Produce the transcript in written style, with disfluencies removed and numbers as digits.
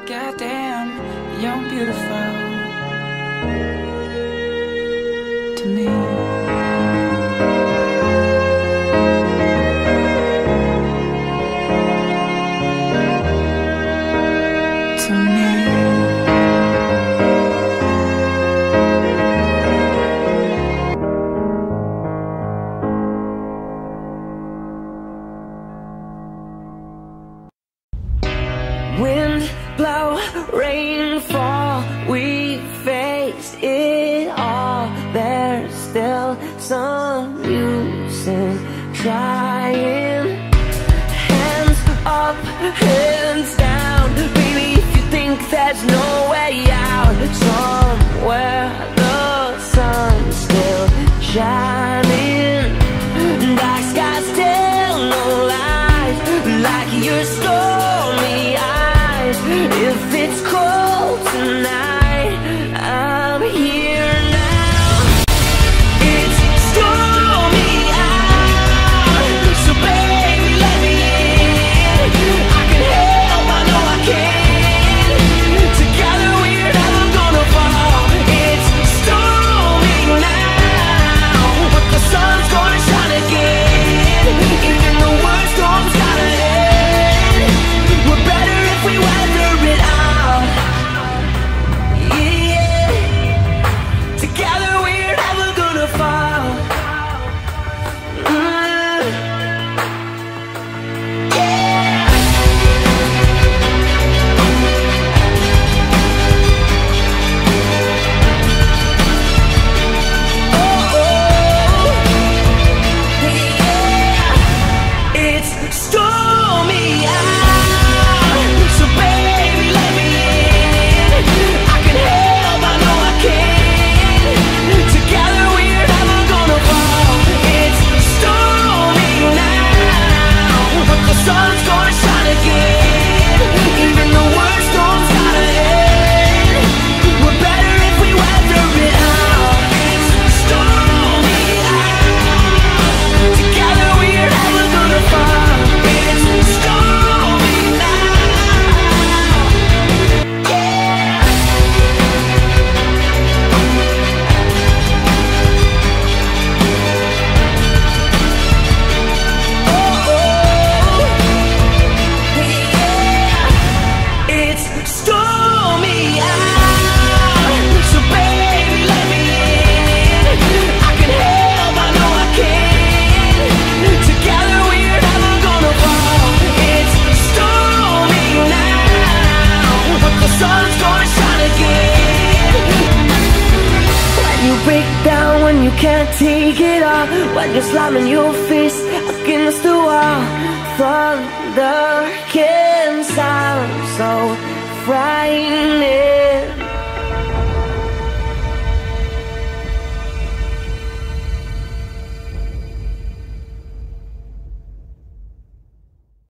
Goddamn, you're beautiful to me. Wind blow, rain fall, we faced it all. There's still some use in trying. Hands up, hands down, baby, if you think there's no way out. Somewhere the sun's still shining. Dark skies tell no lies, like your stormy eyes. If it's cold tonight, I'm here now. It's stormy out, so baby let me in. I can help, I know I can. Together we're never gonna fall. It's stormy now, but the sun's gonna shine again. Even the worst storm's gotta end. We're better if we weather it out. Yeah, together we're never gonna fall. Yeah. It's stormy out, so baby let me in. I can help, I know I can. Together we're never gonna fall. It's stormy now, but the sun's gonna shine again. Even the worst storm's gotta end. We're better if we weather it out. It's stormy out, together we're never gonna fall. It's stormy now. Yeah. It's stormy out, so baby let me in. I can help, I know I can. Together we're never gonna fall. It's stormy now, but the sun's gonna shine again. When you break down, when you can't take it all, when you're slamming your fist against the wall, thunder can sound so frightening.